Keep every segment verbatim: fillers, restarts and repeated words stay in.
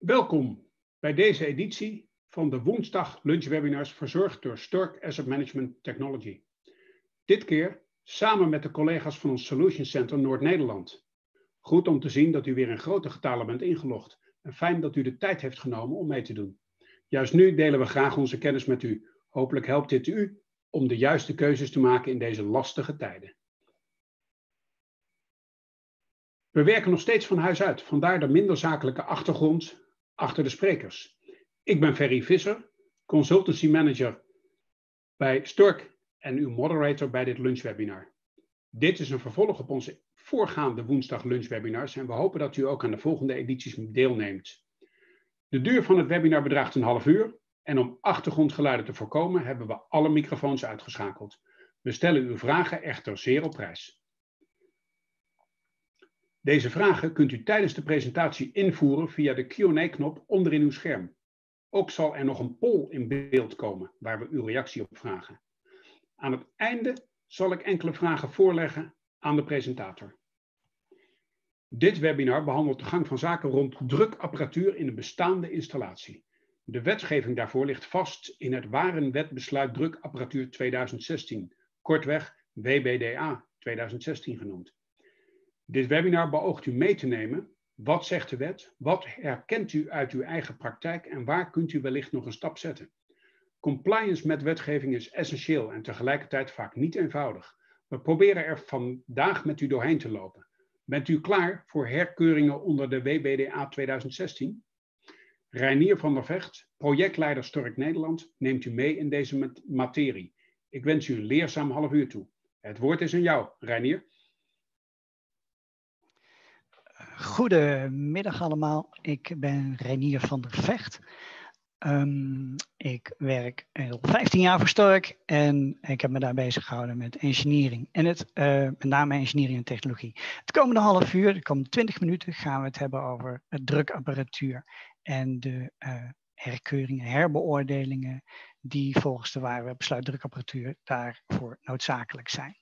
Welkom bij deze editie van de woensdag lunchwebinars verzorgd door Stork Asset Management Technology. Dit keer samen met de collega's van ons Solution Center Noord-Nederland. Goed om te zien dat u weer in grote getalen bent ingelogd en fijn dat u de tijd heeft genomen om mee te doen. Juist nu delen we graag onze kennis met u. Hopelijk helpt dit u om de juiste keuzes te maken in deze lastige tijden. We werken nog steeds van huis uit, vandaar de minder zakelijke achtergrond achter de sprekers. Ik ben Ferry Visser, Consultancy Manager bij Stork en uw moderator bij dit lunchwebinar. Dit is een vervolg op onze voorgaande woensdag lunchwebinars en we hopen dat u ook aan de volgende edities deelneemt. De duur van het webinar bedraagt een half uur en om achtergrondgeluiden te voorkomen hebben we alle microfoons uitgeschakeld. We stellen uw vragen echter zeer op prijs. Deze vragen kunt u tijdens de presentatie invoeren via de Q en A-knop onderin uw scherm. Ook zal er nog een poll in beeld komen waar we uw reactie op vragen. Aan het einde zal ik enkele vragen voorleggen aan de presentator. Dit webinar behandelt de gang van zaken rond drukapparatuur in een bestaande installatie. De wetgeving daarvoor ligt vast in het Warenwetbesluit Drukapparatuur tweeduizend zestien, kortweg W B D A tweeduizend zestien genoemd. Dit webinar beoogt u mee te nemen. Wat zegt de wet? Wat herkent u uit uw eigen praktijk en waar kunt u wellicht nog een stap zetten? Compliance met wetgeving is essentieel en tegelijkertijd vaak niet eenvoudig. We proberen er vandaag met u doorheen te lopen. Bent u klaar voor herkeuringen onder de W B D A tweeduizend zestien? Reinier van der Vecht, projectleider Stork Nederland, neemt u mee in deze materie. Ik wens u een leerzaam half uur toe. Het woord is aan jou, Reinier. Goedemiddag allemaal, ik ben Reinier van der Vecht. Um, ik werk al vijftien jaar voor Stork en ik heb me daar bezig gehouden met engineering en het, uh, met name engineering en technologie. Het komende half uur, de komende twintig minuten gaan we het hebben over het drukapparatuur en de uh, herkeuringen, herbeoordelingen die volgens de Warenwetbesluit drukapparatuur daarvoor noodzakelijk zijn.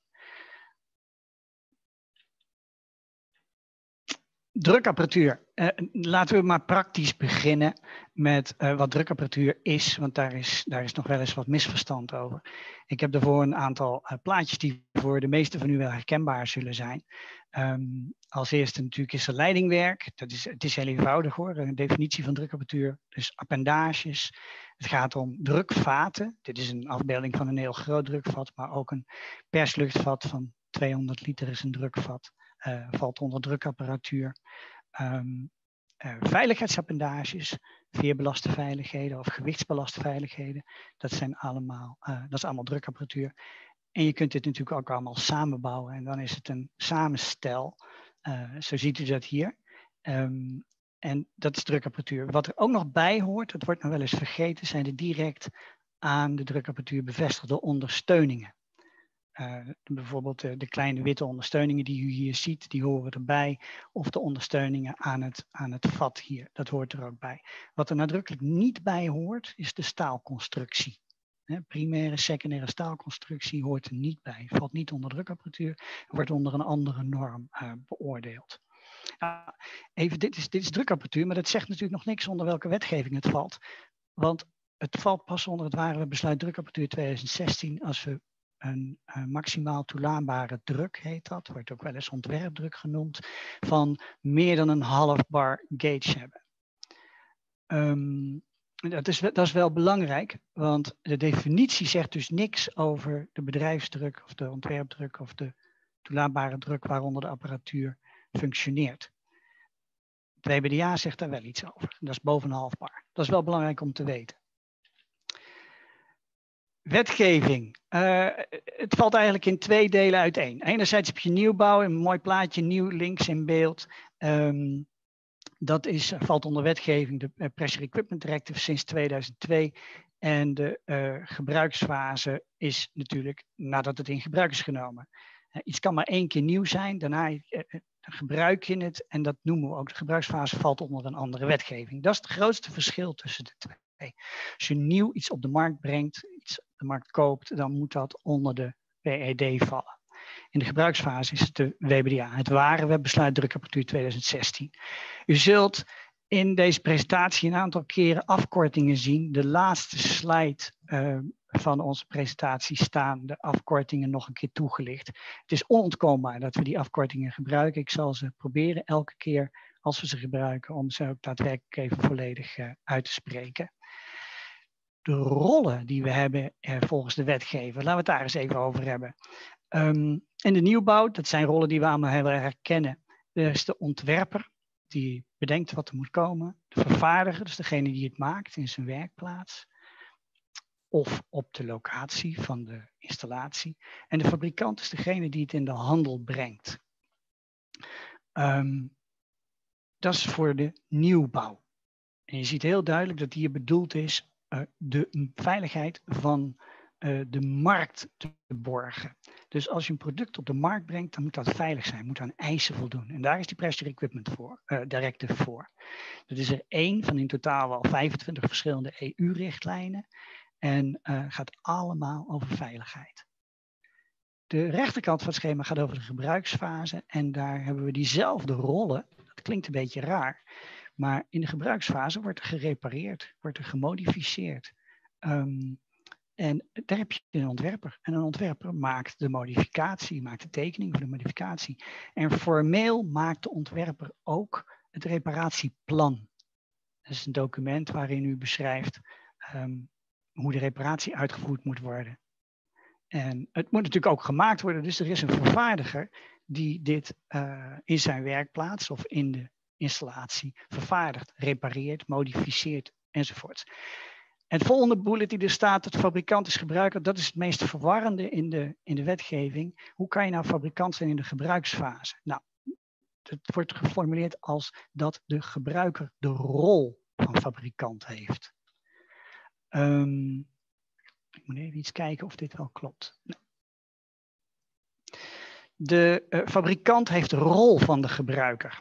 Drukapparatuur. Uh, laten we maar praktisch beginnen met uh, wat drukapparatuur is, want daar is, daar is nog wel eens wat misverstand over. Ik heb daarvoor een aantal uh, plaatjes die voor de meesten van u wel herkenbaar zullen zijn. Um, als eerste natuurlijk is er leidingwerk. Dat is, het is heel eenvoudig hoor, een definitie van drukapparatuur. Dus appendages. Het gaat om drukvaten. Dit is een afbeelding van een heel groot drukvat, maar ook een persluchtvat van tweehonderd liter is een drukvat. Uh, valt onder drukapparatuur. Um, uh, veiligheidsappendages, veerbelaste veiligheden of gewichtsbelaste veiligheden. Dat zijn allemaal, uh, dat is allemaal drukapparatuur. En je kunt dit natuurlijk ook allemaal samenbouwen. En dan is het een samenstel. Uh, zo ziet u dat hier. Um, en dat is drukapparatuur. Wat er ook nog bij hoort, dat wordt nog wel eens vergeten, zijn de direct aan de drukapparatuur bevestigde ondersteuningen. Uh, bijvoorbeeld uh, de kleine witte ondersteuningen die u hier ziet, die horen erbij. Of de ondersteuningen aan het, aan het vat hier, dat hoort er ook bij. Wat er nadrukkelijk niet bij hoort, is de staalconstructie. He, primaire, secundaire staalconstructie hoort er niet bij. Valt niet onder drukapparatuur, wordt onder een andere norm uh, beoordeeld. Uh, even, dit is, dit is drukapparatuur, maar dat zegt natuurlijk nog niks onder welke wetgeving het valt. Want het valt pas onder het Warenwetbesluit Drukapparatuur tweeduizend zestien als we een uh, maximaal toelaatbare druk, heet dat, wordt ook wel eens ontwerpdruk genoemd, van meer dan een half bar gauge hebben. Um, dat, is, dat is wel belangrijk, want de definitie zegt dus niks over de bedrijfsdruk of de ontwerpdruk of de toelaatbare druk waaronder de apparatuur functioneert. Het W B D A zegt daar wel iets over, dat is boven een half bar. Dat is wel belangrijk om te weten. Wetgeving. Uh, het valt eigenlijk in twee delen uiteen. Enerzijds heb je nieuwbouw, een mooi plaatje, nieuw links in beeld. Um, dat is, valt onder wetgeving, de Pressure Equipment Directive sinds tweeduizend twee. En de uh, gebruiksfase is natuurlijk nadat het in gebruik is genomen. Uh, iets kan maar één keer nieuw zijn, daarna uh, gebruik je het. En dat noemen we ook, de gebruiksfase valt onder een andere wetgeving. Dat is het grootste verschil tussen de twee. Als je nieuw iets op de markt brengt, iets op de markt koopt, dan moet dat onder de W E D vallen. In de gebruiksfase is het de W B D A, het Warenwetbesluit Drukapparatuur tweeduizend zestien. U zult in deze presentatie een aantal keren afkortingen zien. De laatste slide uh, van onze presentatie staan de afkortingen nog een keer toegelicht. Het is onontkoombaar dat we die afkortingen gebruiken. Ik zal ze proberen elke keer als we ze gebruiken om ze ook daadwerkelijk even volledig uh, uit te spreken. De rollen die we hebben uh, volgens de wetgever, laten we het daar eens even over hebben. Um, in de nieuwbouw, dat zijn rollen die we allemaal heel erg herkennen. Er is de ontwerper die bedenkt wat er moet komen. De vervaardiger, dus degene die het maakt in zijn werkplaats. Of op de locatie van de installatie. En de fabrikant is degene die het in de handel brengt. Um, dat is voor de nieuwbouw. En je ziet heel duidelijk dat hier bedoeld is uh, de veiligheid van uh, de markt te borgen. Dus als je een product op de markt brengt, dan moet dat veilig zijn, moet aan eisen voldoen. En daar is die Pressure Equipment voor, uh, Directive voor. Dat is er één van in totaal wel vijfentwintig verschillende E U-richtlijnen. En uh, gaat allemaal over veiligheid. De rechterkant van het schema gaat over de gebruiksfase. En daar hebben we diezelfde rollen. Dat klinkt een beetje raar. Maar in de gebruiksfase wordt er gerepareerd, wordt er gemodificeerd. Um, en daar heb je een ontwerper. En een ontwerper maakt de modificatie, maakt de tekening voor de modificatie. En formeel maakt de ontwerper ook het reparatieplan. Dat is een document waarin u beschrijft um, hoe de reparatie uitgevoerd moet worden. En het moet natuurlijk ook gemaakt worden. Dus er is een vervaardiger die dit uh, in zijn werkplaats of in de installatie vervaardigt, repareert, modificeert enzovoorts. En het volgende bullet die er staat, het fabrikant is gebruiker, dat is het meest verwarrende in de, in de wetgeving. Hoe kan je nou fabrikant zijn in de gebruiksfase? Nou, het wordt geformuleerd als dat de gebruiker de rol van fabrikant heeft. Um, ik moet even iets kijken of dit wel klopt. Nee. De uh, fabrikant heeft de rol van de gebruiker.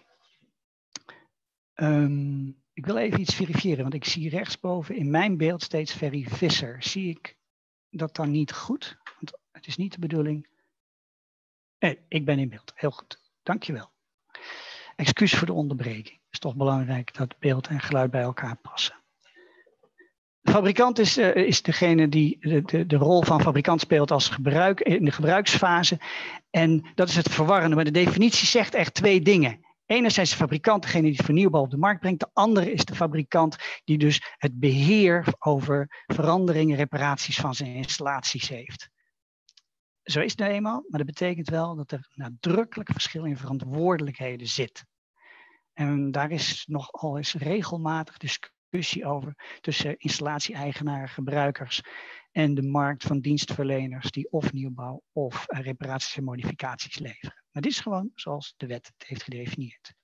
Um, ik wil even iets verifiëren, want ik zie rechtsboven in mijn beeld steeds Ferry Visser. Zie ik dat dan niet goed? Want het is niet de bedoeling. Nee, ik ben in beeld. Heel goed. Dankjewel. Excuus voor de onderbreking. Het is toch belangrijk dat beeld en geluid bij elkaar passen. De fabrikant is, uh, is degene die de, de, de rol van fabrikant speelt als gebruik, in de gebruiksfase. En dat is het verwarrende. Maar de definitie zegt echt twee dingen. Enerzijds de fabrikant, degene die het voor nieuwbouw op de markt brengt. De andere is de fabrikant die dus het beheer over veranderingen, reparaties van zijn installaties heeft. Zo is het nou eenmaal, maar dat betekent wel dat er nadrukkelijk verschil in verantwoordelijkheden zit. En daar is nogal eens regelmatig discussie over tussen installatie-eigenaren, gebruikers en de markt van dienstverleners die of nieuwbouw of reparaties en modificaties leveren. Maar dit is gewoon zoals de wet het heeft gedefinieerd.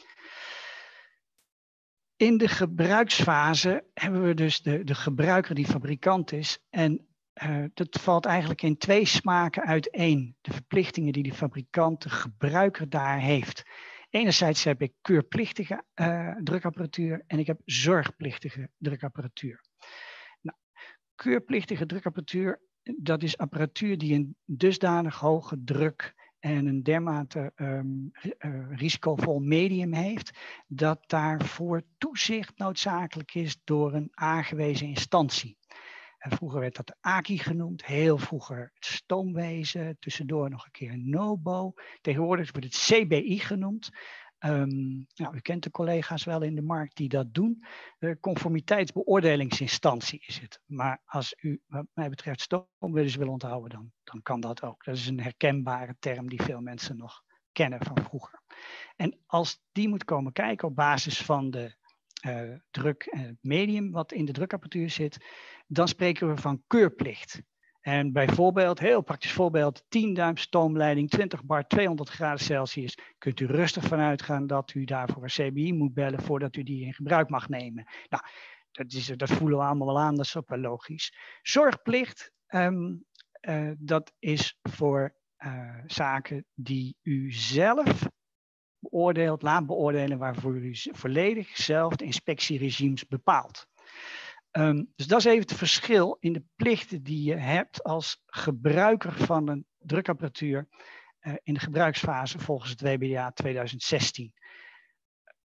In de gebruiksfase hebben we dus de, de gebruiker die fabrikant is. En uh, dat valt eigenlijk in twee smaken uiteen. De verplichtingen die de fabrikant, de gebruiker daar heeft. Enerzijds heb ik keurplichtige uh, drukapparatuur en ik heb zorgplichtige drukapparatuur. Nou, keurplichtige drukapparatuur, dat is apparatuur die een dusdanig hoge druk en een dermate um, uh, risicovol medium heeft, dat daarvoor toezicht noodzakelijk is door een aangewezen instantie. En vroeger werd dat de A K I genoemd, heel vroeger het stoomwezen, tussendoor nog een keer een NOBO. Tegenwoordig wordt het C B I genoemd. Um, nou, u kent de collega's wel in de markt die dat doen. De conformiteitsbeoordelingsinstantie is het. Maar als u wat mij betreft stoomwezens wil onthouden, dan, dan kan dat ook. Dat is een herkenbare term die veel mensen nog kennen van vroeger. En als die moet komen kijken op basis van de uh, druk en het medium wat in de drukapparatuur zit, dan spreken we van keurplicht. En bijvoorbeeld, heel praktisch voorbeeld, tien duim stoomleiding, twintig bar, tweehonderd graden Celsius. Kunt u rustig van uitgaan dat u daarvoor een C B I moet bellen voordat u die in gebruik mag nemen. Nou, dat, is, dat voelen we allemaal wel aan, dat is ook wel logisch. Zorgplicht, um, uh, dat is voor uh, zaken die u zelf beoordeelt, laat beoordelen, waarvoor u volledig zelf de inspectieregimes bepaalt. Um, dus dat is even het verschil in de plichten die je hebt als gebruiker van een drukapparatuur uh, in de gebruiksfase volgens het W B D A tweeduizend zestien. De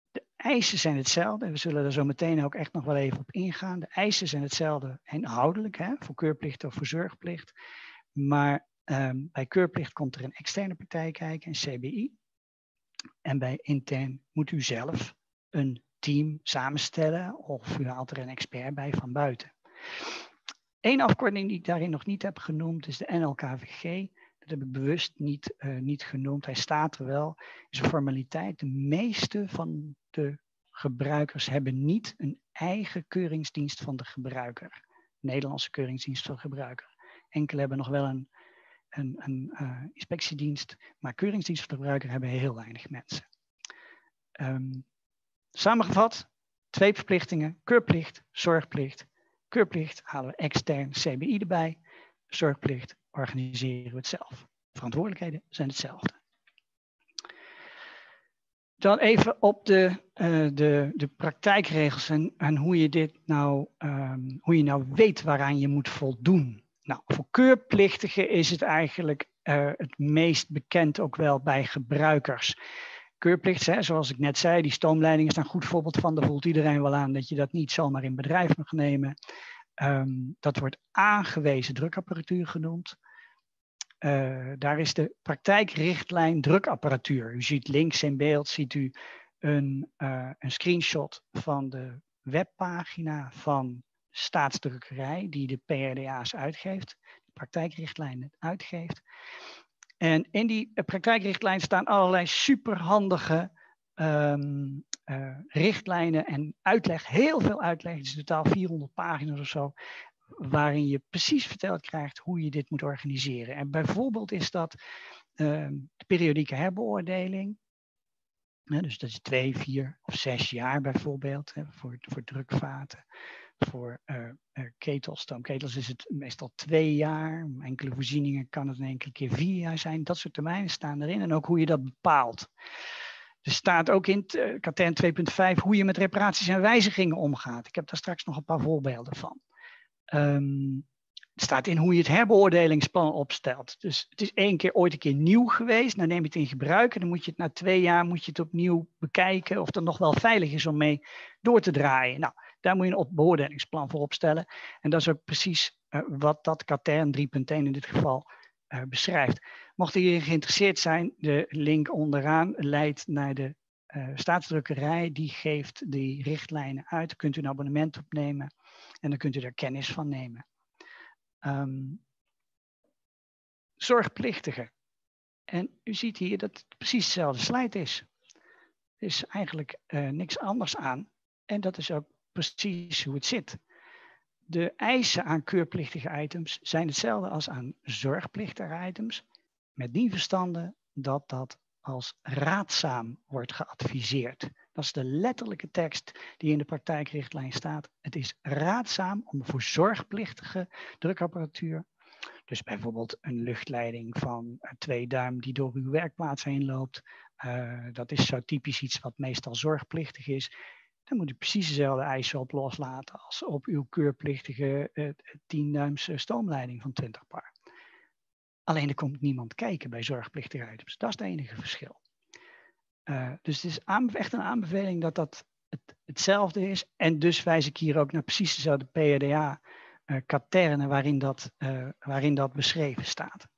eisen zijn hetzelfde. We zullen er zo meteen ook echt nog wel even op ingaan. De eisen zijn hetzelfde inhoudelijk, hè, voor keurplicht of voor zorgplicht. Maar um, bij keurplicht komt er een externe partij kijken, een C B I. En bij intern moet u zelf een team samenstellen of u haalt er een expert bij van buiten. Eén afkorting die ik daarin nog niet heb genoemd is de N L K V G. Dat heb ik bewust niet, uh, niet genoemd. Hij staat er wel. Het is een formaliteit. De meeste van de gebruikers hebben niet een eigen keuringsdienst van de gebruiker. Nederlandse keuringsdienst van de gebruiker. Enkele hebben nog wel een, een, een uh, inspectiedienst. Maar keuringsdienst van de gebruiker hebben heel weinig mensen. Um, samengevat, twee verplichtingen. Keurplicht, zorgplicht. Keurplicht halen we extern C B I erbij. Zorgplicht organiseren we het zelf. Verantwoordelijkheden zijn hetzelfde. Dan even op de, uh, de, de praktijkregels en, en hoe je dit nou, um, hoe je nou weet waaraan je moet voldoen. Nou, voor keurplichtigen is het eigenlijk uh, het meest bekend ook wel bij gebruikers. Keurplicht, hè, zoals ik net zei, die stoomleidingen is daar een goed voorbeeld van. Daar voelt iedereen wel aan dat je dat niet zomaar in bedrijf mag nemen. Um, dat wordt aangewezen drukapparatuur genoemd. Uh, daar is de praktijkrichtlijn drukapparatuur. U ziet links in beeld ziet u een, uh, een screenshot van de webpagina van de staatsdrukkerij die de P R D A's uitgeeft, de praktijkrichtlijn uitgeeft. En in die praktijkrichtlijn staan allerlei superhandige um, uh, richtlijnen en uitleg, heel veel uitleg, het is totaal vierhonderd pagina's of zo, waarin je precies verteld krijgt hoe je dit moet organiseren. En bijvoorbeeld is dat uh, de periodieke herbeoordeling. Ja, dus dat is twee, vier of zes jaar bijvoorbeeld, hè, voor, voor drukvaten. Voor uh, uh, ketels, stoomketels is het meestal twee jaar. Enkele voorzieningen kan het een enkele keer vier jaar zijn. Dat soort termijnen staan erin en ook hoe je dat bepaalt. Er staat ook in uh, Katern twee punt vijf hoe je met reparaties en wijzigingen omgaat. Ik heb daar straks nog een paar voorbeelden van. Um, het staat in hoe je het herbeoordelingsplan opstelt. Dus het is één keer ooit een keer nieuw geweest. Dan neem je het in gebruik en dan moet je het na twee jaar moet je het opnieuw bekijken of het nog wel veilig is om mee door te draaien. Nou, daar moet je een beoordelingsplan voor opstellen. En dat is ook precies uh, wat dat Katern drie punt één in dit geval uh, beschrijft. Mocht u hierin geïnteresseerd zijn, de link onderaan leidt naar de uh, staatsdrukkerij. Die geeft die richtlijnen uit. Daar kunt u een abonnement opnemen en dan kunt u daar kennis van nemen. Um, zorgplichtigen. En u ziet hier dat het precies dezelfde slide is. Er is eigenlijk uh, niks anders aan. En dat is ook precies hoe het zit. De eisen aan keurplichtige items zijn hetzelfde als aan zorgplichtige items. Met die verstande dat dat als raadzaam wordt geadviseerd. Dat is de letterlijke tekst die in de praktijkrichtlijn staat. Het is raadzaam om voor zorgplichtige drukapparatuur, dus bijvoorbeeld een luchtleiding van twee duim die door uw werkplaats heen loopt. Uh, dat is zo typisch iets wat meestal zorgplichtig is. Dan moet u precies dezelfde eisen op loslaten als op uw keurplichtige uh, tien duims stoomleiding van twintig par. Alleen er komt niemand kijken bij zorgplichtige items. Dat is het enige verschil. Uh, dus het is echt een aanbeveling dat dat het, hetzelfde is. En dus wijs ik hier ook naar precies dezelfde P R D A uh, Katern waarin dat, uh, waarin dat beschreven staat.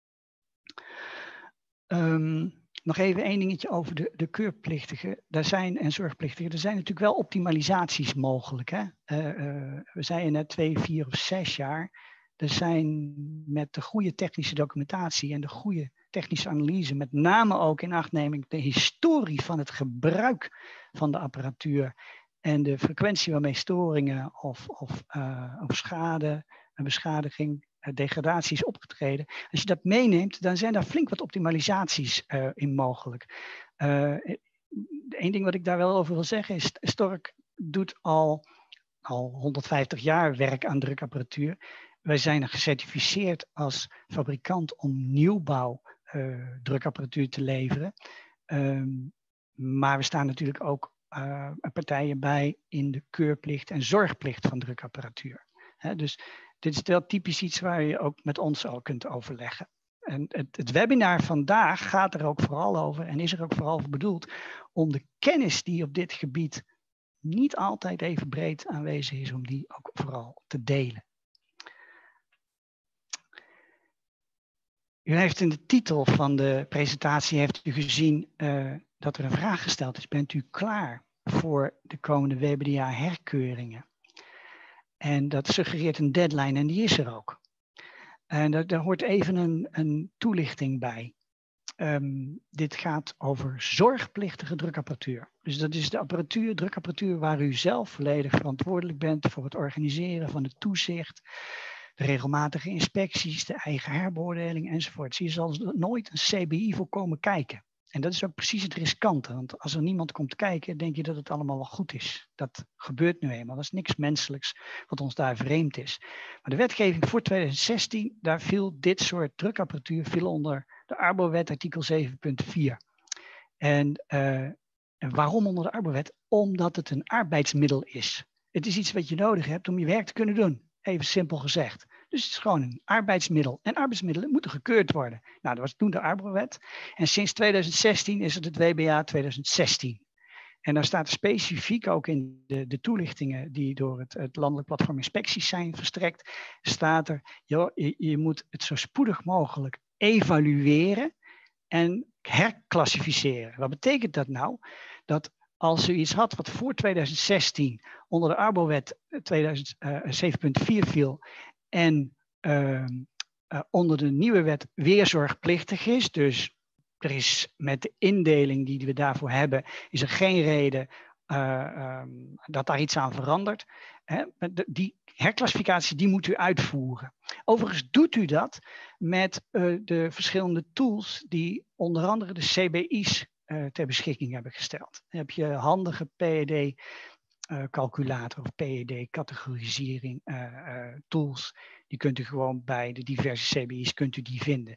Um, nog even één dingetje over de, de keurplichtigen. Daar zijn, en zorgplichtigen. Er zijn natuurlijk wel optimalisaties mogelijk. Hè? Uh, uh, we zeiden net twee, vier of zes jaar. Er zijn met de goede technische documentatie en de goede technische analyse, met name ook in achtneming de historie van het gebruik van de apparatuur en de frequentie waarmee storingen of, of, uh, of schade, een beschadiging, uh, degradatie is opgetreden. Als je dat meeneemt, dan zijn daar flink wat optimalisaties uh, in mogelijk. Uh, Eén ding wat ik daar wel over wil zeggen is, Stork doet al, al honderdvijftig jaar werk aan drukapparatuur. Wij zijn gecertificeerd als fabrikant om nieuwbouw uh, drukapparatuur te leveren. Um, maar we staan natuurlijk ook uh, partijen bij in de keurplicht en zorgplicht van drukapparatuur. He, dus dit is wel typisch iets waar je ook met ons al kunt overleggen. en het, het webinar vandaag gaat er ook vooral over en is er ook vooral voor bedoeld om de kennis die op dit gebied niet altijd even breed aanwezig is, om die ook vooral te delen. U heeft in de titel van de presentatie heeft u gezien uh, dat er een vraag gesteld is. Bent u klaar voor de komende W B D A herkeuringen? En dat suggereert een deadline en die is er ook. En daar, daar hoort even een, een toelichting bij. Um, dit gaat over zorgplichtige drukapparatuur. Dus dat is de apparatuur, drukapparatuur waar u zelf volledig verantwoordelijk bent voor het organiseren van het toezicht, de regelmatige inspecties, de eigen herbeoordeling enzovoort. Je zal nooit een C B I voor komen kijken. En dat is ook precies het riskante, want als er niemand komt kijken, denk je dat het allemaal wel goed is. Dat gebeurt nu eenmaal, dat is niks menselijks wat ons daar vreemd is. Maar de wetgeving voor twintig zestien, daar viel dit soort drukapparatuur viel onder de Arbowet artikel zeven punt vier. En, uh, en waarom onder de Arbowet? Omdat het een arbeidsmiddel is. Het is iets wat je nodig hebt om je werk te kunnen doen, even simpel gezegd. Dus het is gewoon een arbeidsmiddel. En arbeidsmiddelen moeten gekeurd worden. Nou, dat was toen de Arbowet. En sinds twintig zestien is het het W B A twintig zestien. En daar staat specifiek ook in de, de toelichtingen die door het, het Landelijk Platform Inspecties zijn verstrekt, staat er, joh, je, je moet het zo spoedig mogelijk evalueren en herklassificeren. Wat betekent dat nou? Dat als u iets had wat voor twintig zestien onder de Arbowet zeven punt vier viel en uh, uh, onder de nieuwe wet weer zorgplichtig is, dus er is met de indeling die we daarvoor hebben, is er geen reden uh, um, dat daar iets aan verandert. Hè? Die herklassificatie die moet u uitvoeren. Overigens doet u dat met uh, de verschillende tools die onder andere de C B I's uh, ter beschikking hebben gesteld. Dan heb je handige P E D uh, calculator of P E D categorisering uh, uh, tools. Die kunt u gewoon bij de diverse C B I's kunt u die vinden.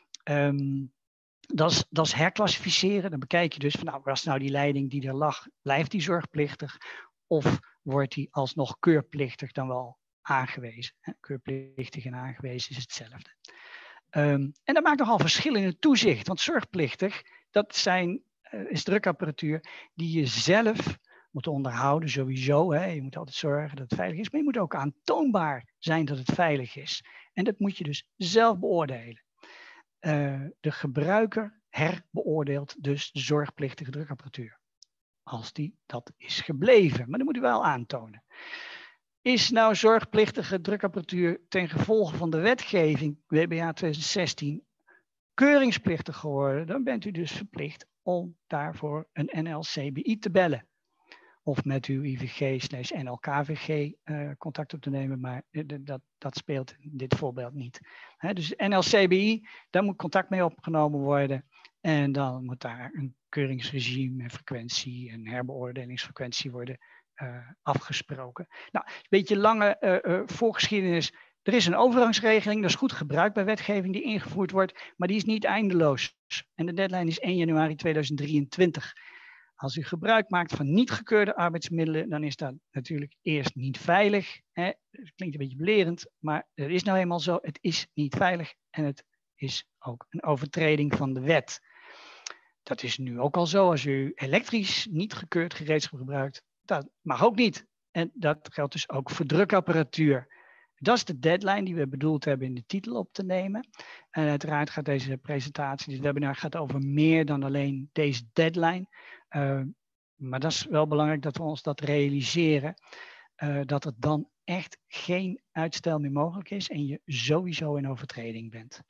Um, Dat is, dat is herklassificeren. Dan bekijk je dus van nou, was nou die leiding die er lag, blijft die zorgplichtig of wordt die alsnog keurplichtig dan wel aangewezen? Keurplichtig en aangewezen is hetzelfde. Um, en dat maakt nogal verschil in het toezicht, want zorgplichtig, dat zijn, uh, is drukapparatuur die je zelf moet onderhouden sowieso. Hè. Je moet altijd zorgen dat het veilig is, maar je moet ook aantoonbaar zijn dat het veilig is. En dat moet je dus zelf beoordelen. Uh, de gebruiker herbeoordeelt dus de zorgplichtige drukapparatuur. Als die dat is gebleven. Maar dat moet u wel aantonen. Is nou zorgplichtige drukapparatuur ten gevolge van de wetgeving W B A twintig zestien keuringsplichtig geworden, dan bent u dus verplicht om daarvoor een N L C B I te bellen. Of met uw I V G slash N L K V G uh, contact op te nemen, maar dat, dat speelt in dit voorbeeld niet. He, dus N L C B I, daar moet contact mee opgenomen worden. En dan moet daar een keuringsregime en frequentie en herbeoordelingsfrequentie worden uh, afgesproken. Nou, een beetje lange uh, uh, voorgeschiedenis. Er is een overgangsregeling, dat is goed gebruikt bij wetgeving die ingevoerd wordt, maar die is niet eindeloos. En de deadline is één januari tweeduizend drieëntwintig. Als u gebruik maakt van niet gekeurde arbeidsmiddelen, dan is dat natuurlijk eerst niet veilig. Hè? Dat klinkt een beetje belerend, maar het is nou eenmaal zo. Het is niet veilig en het is ook een overtreding van de wet. Dat is nu ook al zo. Als u elektrisch niet gekeurd gereedschap gebruikt, dat mag ook niet. En dat geldt dus ook voor drukapparatuur. Dat is de deadline die we bedoeld hebben in de titel op te nemen. En uiteraard gaat deze presentatie, dit webinar gaat over meer dan alleen deze deadline. Uh, maar dat is wel belangrijk dat we ons dat realiseren. Uh, dat er dan echt geen uitstel meer mogelijk is en je sowieso in overtreding bent.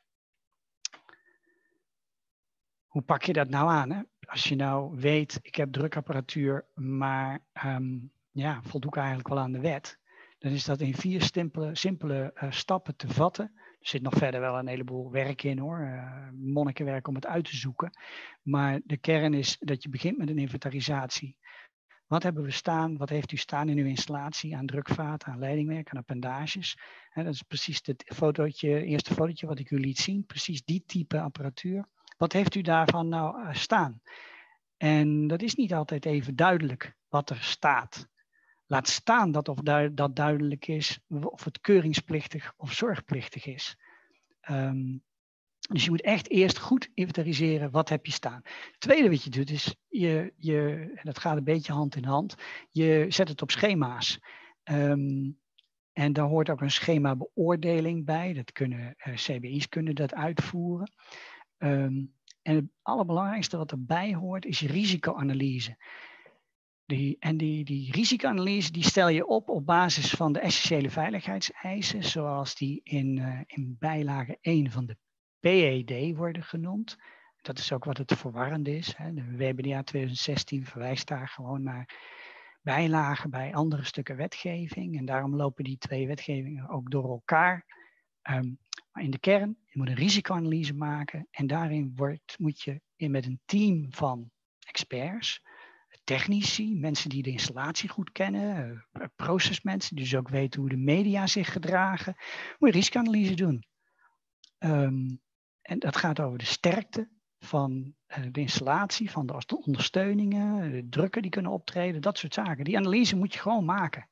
Hoe pak je dat nou aan? Hè? Als je nou weet, ik heb drukapparatuur, maar um, ja, voldoe ik eigenlijk wel aan de wet. Dan is dat in vier simpele, simpele uh, stappen te vatten. Er zit nog verder wel een heleboel werk in hoor, uh, monnikenwerk om het uit te zoeken. Maar de kern is dat je begint met een inventarisatie. Wat hebben we staan, wat heeft u staan in uw installatie aan drukvaten, aan leidingwerk, aan appendages? En dat is precies het fotootje, eerste fotootje wat ik u liet zien, precies die type apparatuur. Wat heeft u daarvan nou uh, staan? En dat is niet altijd even duidelijk wat er staat. Laat staan dat of du dat duidelijk is of het keuringsplichtig of zorgplichtig is. Um, Dus je moet echt eerst goed inventariseren, wat heb je staan. Het tweede wat je doet is, je, je, en dat gaat een beetje hand in hand, je zet het op schema's. Um, en daar hoort ook een schemabeoordeling bij. Dat kunnen, uh, C B I's kunnen dat uitvoeren. Um, en het allerbelangrijkste wat erbij hoort is je risicoanalyse. Die, en die, die risicoanalyse die stel je op op basis van de essentiële veiligheidseisen, zoals die in, uh, in bijlage één van de P E D worden genoemd. Dat is ook wat het verwarrend is. Hè. De W B D A twintig zestien verwijst daar gewoon naar bijlagen bij andere stukken wetgeving. En daarom lopen die twee wetgevingen ook door elkaar. Um, maar in de kern, je moet een risicoanalyse maken. En daarin wordt, moet je in met een team van experts, technici, mensen die de installatie goed kennen, uh, procesmensen, die dus ook weten hoe de media zich gedragen, moet je risicoanalyse doen. Um, en dat gaat over de sterkte van uh, de installatie, van de ondersteuningen, de drukken die kunnen optreden, dat soort zaken. Die analyse moet je gewoon maken.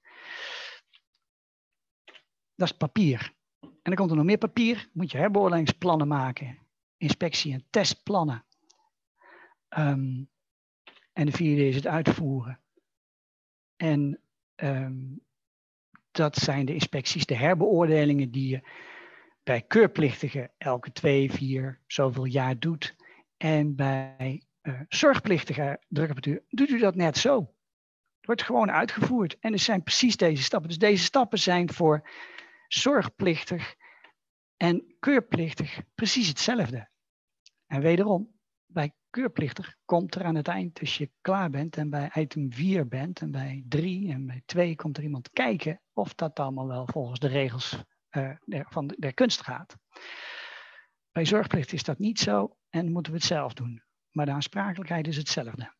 Dat is papier. En dan komt er nog meer papier, moet je herbeoordelingsplannen maken, inspectie- en testplannen. Um, en de vierde is het uitvoeren. En um, dat zijn de inspecties, de herbeoordelingen die je bij keurplichtigen elke twee, vier, zoveel jaar doet. En bij uh, zorgplichtige drukapparatuur doet u dat net zo. Het wordt gewoon uitgevoerd. En er zijn precies deze stappen. Dus deze stappen zijn voor zorgplichtig en keurplichtig precies hetzelfde. En wederom, bij keurplichtig komt er aan het eind, als je klaar bent en bij item vier bent en bij drie en bij twee komt er iemand kijken of dat allemaal wel volgens de regels uh, der, van de, der kunst gaat. Bij zorgplicht is dat niet zo en moeten we het zelf doen. Maar de aansprakelijkheid is hetzelfde.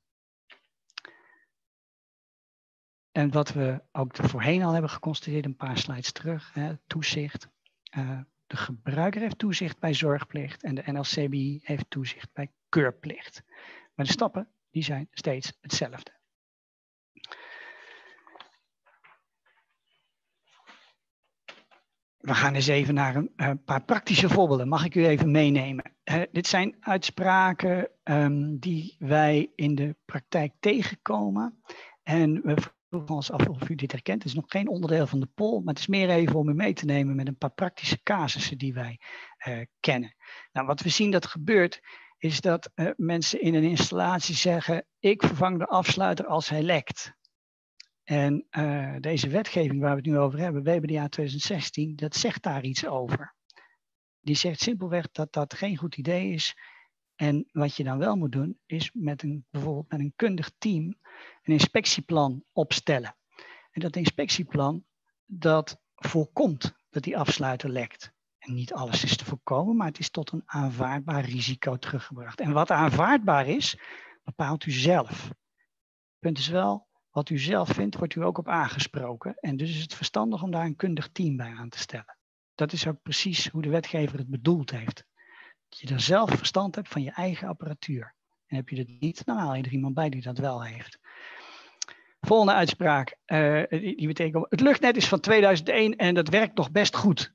En wat we ook voorheen al hebben geconstateerd, een paar slides terug, hè, toezicht. Uh, de gebruiker heeft toezicht bij zorgplicht en de N L C B I heeft toezicht bij keurplicht. Maar de stappen die zijn steeds hetzelfde. We gaan eens even naar een, een paar praktische voorbeelden. Mag ik u even meenemen? Uh, dit zijn uitspraken um, die wij in de praktijk tegenkomen. En we vroegen ons af of u dit herkent. Het is nog geen onderdeel van de poll, maar het is meer even om u mee te nemen met een paar praktische casussen die wij uh, kennen. Nou, wat we zien dat gebeurt, is dat uh, mensen in een installatie zeggen, ik vervang de afsluiter als hij lekt. En uh, deze wetgeving waar we het nu over hebben, W B D A twintig zestien, dat zegt daar iets over. Die zegt simpelweg dat dat geen goed idee is. En wat je dan wel moet doen, is met een, bijvoorbeeld met een kundig team een inspectieplan opstellen. En dat inspectieplan, dat voorkomt dat die afsluiter lekt. En niet alles is te voorkomen, maar het is tot een aanvaardbaar risico teruggebracht. En wat aanvaardbaar is, bepaalt u zelf. Het punt is wel, wat u zelf vindt, wordt u ook op aangesproken. En dus is het verstandig om daar een kundig team bij aan te stellen. Dat is ook precies hoe de wetgever het bedoeld heeft. Dat je er zelf verstand hebt van je eigen apparatuur. En heb je dat niet, dan haal je er iemand bij die dat wel heeft. Volgende uitspraak, uh, die, die betekent, het luchtnet is van tweeduizend één en dat werkt nog best goed.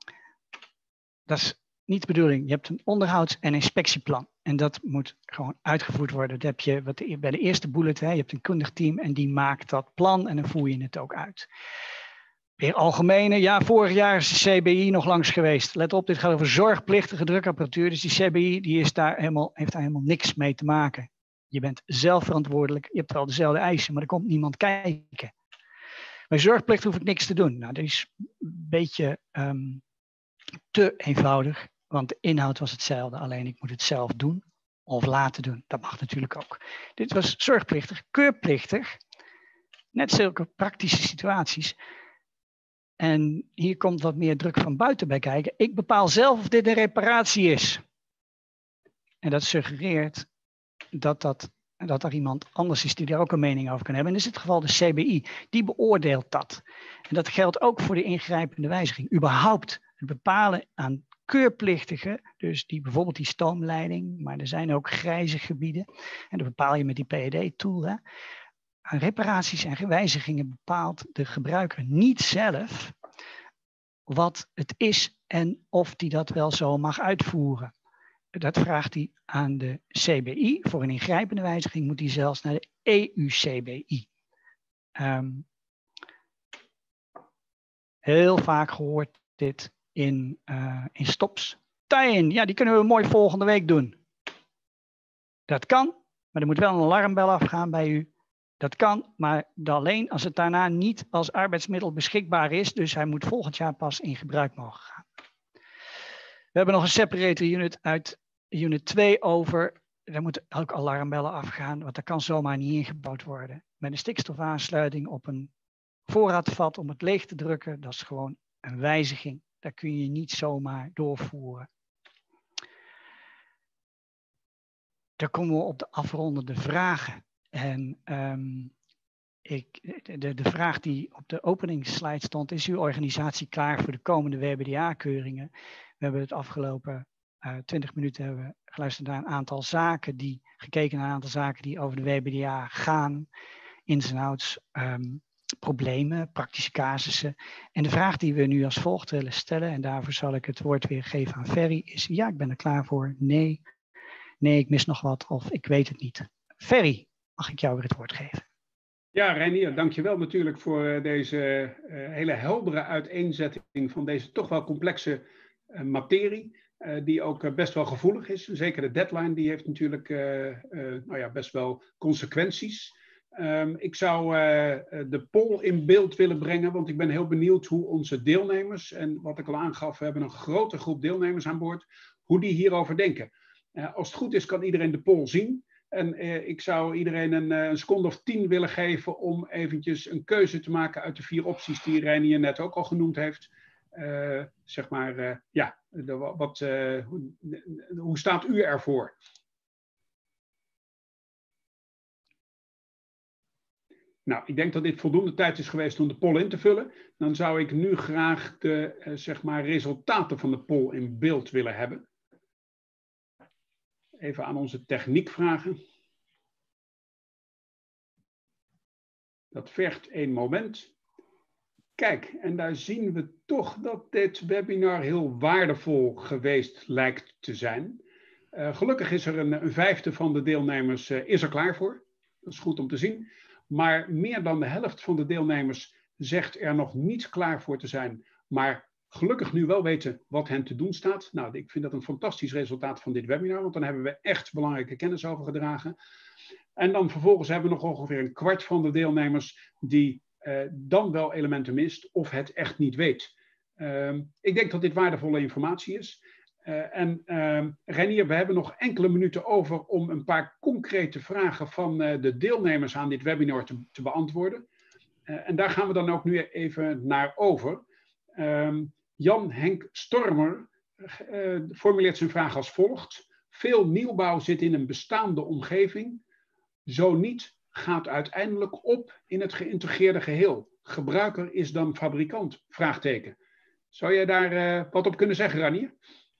Dat is niet de bedoeling. Je hebt een onderhouds- en inspectieplan. En dat moet gewoon uitgevoerd worden. Dat heb je wat de, bij de eerste bullet. Hè, je hebt een kundig team en die maakt dat plan en dan voer je het ook uit. Weer algemene. Ja, vorig jaar is de C B I nog langs geweest. Let op, dit gaat over zorgplichtige drukapparatuur. Dus die C B I die is daar helemaal, heeft daar helemaal niks mee te maken. Je bent zelf verantwoordelijk. Je hebt wel dezelfde eisen, maar er komt niemand kijken. Bij zorgplicht hoef ik niks te doen. Nou, dat is een beetje um, te eenvoudig. Want de inhoud was hetzelfde. Alleen ik moet het zelf doen of laten doen. Dat mag natuurlijk ook. Dit was zorgplichtig, keurplichtig. Net zulke praktische situaties. En hier komt wat meer druk van buiten bij kijken. Ik bepaal zelf of dit een reparatie is. En dat suggereert dat, dat, dat er iemand anders is die daar ook een mening over kan hebben. En in dit geval de C B I. Die beoordeelt dat. En dat geldt ook voor de ingrijpende wijziging. Überhaupt het bepalen aan keurplichtigen. Dus die, bijvoorbeeld die stoomleiding. Maar er zijn ook grijze gebieden. En dat bepaal je met die P E D-tool. Hè. Aan reparaties en wijzigingen bepaalt de gebruiker niet zelf wat het is en of die dat wel zo mag uitvoeren. dat vraagt hij aan de C B I. Voor een ingrijpende wijziging moet hij zelfs naar de E U C B I. Um, heel vaak gehoord dit in, uh, in stops. Tie-in, ja, die kunnen we mooi volgende week doen. Dat kan, maar er moet wel een alarmbel afgaan bij u. Dat kan, maar alleen als het daarna niet als arbeidsmiddel beschikbaar is. Dus hij moet volgend jaar pas in gebruik mogen gaan. We hebben nog een separator unit uit unit twee over. Daar moeten ook alarmbellen afgaan, want dat kan zomaar niet ingebouwd worden. Met een stikstofaansluiting op een voorraadvat om het leeg te drukken, dat is gewoon een wijziging. Dat kun je niet zomaar doorvoeren. Dan komen we op de afrondende vragen. En um, ik, de, de vraag die op de openingsslide stond, is uw organisatie klaar voor de komende W B D A-keuringen? We hebben het afgelopen uh, twintig minuten hebben we geluisterd naar een aantal zaken, die, gekeken naar een aantal zaken die over de W B D A gaan, ins en outs, um, problemen, praktische casussen. En de vraag die we nu als volgt willen stellen, en daarvoor zal ik het woord weer geven aan Ferry, is ja, ik ben er klaar voor. Nee, nee, ik mis nog wat of ik weet het niet. Ferry, mag ik jou weer het woord geven? Ja, Reinier, dankjewel natuurlijk voor deze uh, hele heldere uiteenzetting van deze toch wel complexe uh, materie, uh, die ook uh, best wel gevoelig is. Zeker de deadline, die heeft natuurlijk uh, uh, nou ja, best wel consequenties. Um, ik zou uh, de poll in beeld willen brengen, want ik ben heel benieuwd hoe onze deelnemers, en wat ik al aangaf, we hebben een grote groep deelnemers aan boord, hoe die hierover denken. Uh, als het goed is, kan iedereen de poll zien. En uh, ik zou iedereen een, uh, een seconde of tien willen geven om eventjes een keuze te maken uit de vier opties die Reinier net ook al genoemd heeft. Uh, zeg maar, uh, ja, de, wat, uh, hoe, de, hoe staat u ervoor? Nou, ik denk dat dit voldoende tijd is geweest om de poll in te vullen. Dan zou ik nu graag de uh, zeg maar resultaten van de poll in beeld willen hebben. Even aan onze techniek vragen. Dat vergt één moment. Kijk, en daar zien we toch dat dit webinar heel waardevol geweest lijkt te zijn. Uh, gelukkig is er een, een vijfde van de deelnemers uh, is er klaar voor. Dat is goed om te zien. Maar meer dan de helft van de deelnemers zegt er nog niet klaar voor te zijn, maar gelukkig nu wel weten wat hen te doen staat. Nou, ik vind dat een fantastisch resultaat van dit webinar, want dan hebben we echt belangrijke kennis overgedragen. En dan vervolgens hebben we nog ongeveer een kwart van de deelnemers die uh, dan wel elementen mist of het echt niet weet. Uh, ik denk dat dit waardevolle informatie is. Uh, en uh, Reinier, we hebben nog enkele minuten over om een paar concrete vragen van uh, de deelnemers aan dit webinar te, te beantwoorden. Uh, en daar gaan we dan ook nu even naar over. Uh, Jan Henk Stormer uh, formuleert zijn vraag als volgt. Veel nieuwbouw zit in een bestaande omgeving. Zo niet, gaat uiteindelijk op in het geïntegreerde geheel. Gebruiker is dan fabrikant? Vraagteken. Zou jij daar uh, wat op kunnen zeggen, Reinier?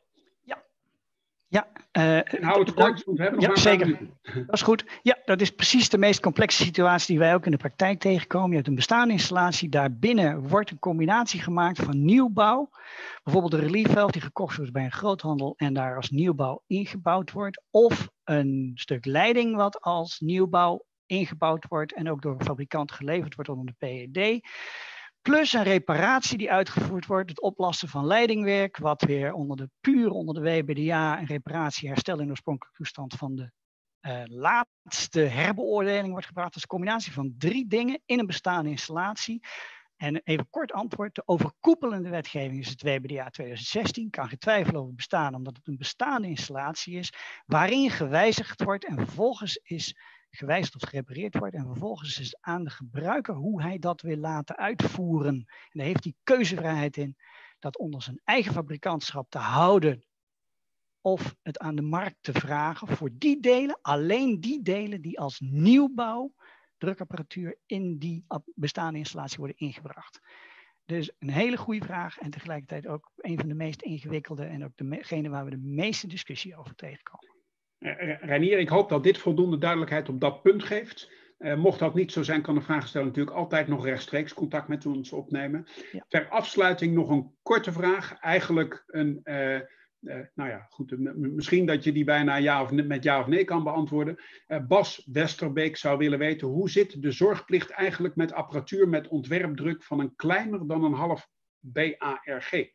Ja, uh, en hou het kort, want we hebben nog ja, maar zeker. minuten. Dat is goed. Ja, dat is precies de meest complexe situatie die wij ook in de praktijk tegenkomen. Je hebt een bestaande installatie, daarbinnen wordt een combinatie gemaakt van nieuwbouw. Bijvoorbeeld een relief valve die gekocht wordt bij een groothandel en daar als nieuwbouw ingebouwd wordt. Of een stuk leiding wat als nieuwbouw ingebouwd wordt en ook door een fabrikant geleverd wordt onder de P E D. Plus een reparatie die uitgevoerd wordt, het oplassen van leidingwerk, wat weer onder de, puur onder de W B D A, een reparatie, herstel in oorspronkelijke toestand van de uh, laatste herbeoordeling wordt gebracht. Dat is een combinatie van drie dingen in een bestaande installatie. En even kort antwoord, de overkoepelende wetgeving is het W B D A twintig zestien, kan geen twijfel over bestaan, omdat het een bestaande installatie is, waarin gewijzigd wordt en vervolgens is gewijzigd of gerepareerd wordt en vervolgens is het aan de gebruiker hoe hij dat wil laten uitvoeren. En daar heeft hij keuzevrijheid in dat onder zijn eigen fabrikantschap te houden of het aan de markt te vragen voor die delen, alleen die delen die als nieuwbouw drukapparatuur in die bestaande installatie worden ingebracht. Dus een hele goede vraag en tegelijkertijd ook een van de meest ingewikkelde en ook degene waar we de meeste discussie over tegenkomen. Reinier, ik hoop dat dit voldoende duidelijkheid op dat punt geeft. Uh, mocht dat niet zo zijn, kan de vraagsteller natuurlijk altijd nog rechtstreeks contact met ons opnemen. Ja. Ter afsluiting nog een korte vraag. Eigenlijk een, uh, Uh, nou ja, goed, uh, misschien dat je die bijna ja of, met ja of nee kan beantwoorden. Uh, Bas Westerbeek zou willen weten, hoe zit de zorgplicht eigenlijk met apparatuur met ontwerpdruk van een kleiner dan een half B A R G?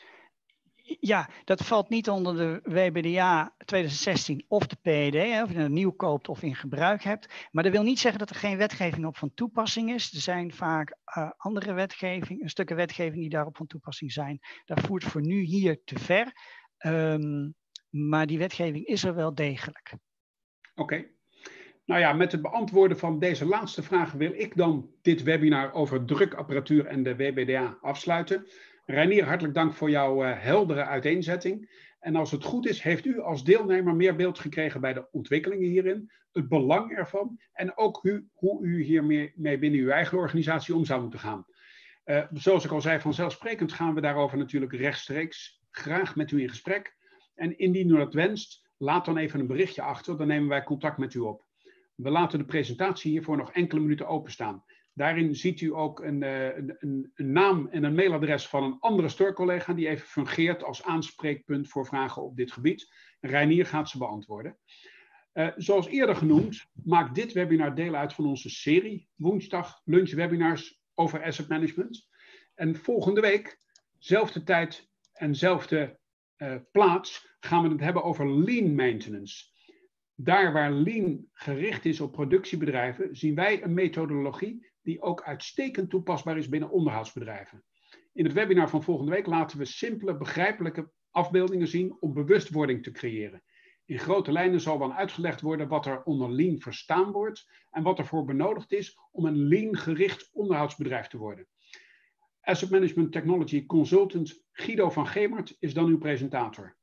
Ja, dat valt niet onder de W B D A twintig zestien of de P E D, hè, of je het nieuw koopt of in gebruik hebt. Maar dat wil niet zeggen dat er geen wetgeving op van toepassing is. Er zijn vaak uh, andere wetgeving, stukken wetgeving die daarop van toepassing zijn. Dat voert voor nu hier te ver. Um, maar die wetgeving is er wel degelijk. Oké. Okay. Nou ja, met het beantwoorden van deze laatste vraag wil ik dan dit webinar over drukapparatuur en de W B D A afsluiten. Reinier, hartelijk dank voor jouw uh, heldere uiteenzetting. En als het goed is, heeft u als deelnemer meer beeld gekregen bij de ontwikkelingen hierin, het belang ervan en ook u, hoe u hiermee mee binnen uw eigen organisatie om zou moeten gaan. Uh, zoals ik al zei, vanzelfsprekend gaan we daarover natuurlijk rechtstreeks graag met u in gesprek. En indien u dat wenst, laat dan even een berichtje achter, dan nemen wij contact met u op. We laten de presentatie hiervoor nog enkele minuten openstaan. Daarin ziet u ook een, een, een naam en een mailadres van een andere stoorcollega die even fungeert als aanspreekpunt voor vragen op dit gebied. Reinier gaat ze beantwoorden. Uh, zoals eerder genoemd, maakt dit webinar deel uit van onze serie woensdag lunchwebinars over asset management. En volgende week, zelfde tijd en zelfde uh, plaats, gaan we het hebben over lean maintenance. Daar waar lean gericht is op productiebedrijven, zien wij een methodologie die ook uitstekend toepasbaar is binnen onderhoudsbedrijven. In het webinar van volgende week laten we simpele, begrijpelijke afbeeldingen zien om bewustwording te creëren. In grote lijnen zal dan uitgelegd worden wat er onder lean verstaan wordt en wat ervoor benodigd is om een lean gericht onderhoudsbedrijf te worden. Asset Management Technology Consultant Guido van Gemert is dan uw presentator.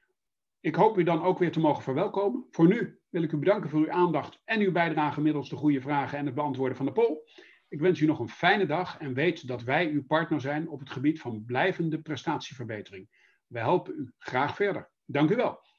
Ik hoop u dan ook weer te mogen verwelkomen. Voor nu wil ik u bedanken voor uw aandacht en uw bijdrage middels de goede vragen en het beantwoorden van de poll. Ik wens u nog een fijne dag en weet dat wij uw partner zijn op het gebied van blijvende prestatieverbetering. We helpen u graag verder. Dank u wel.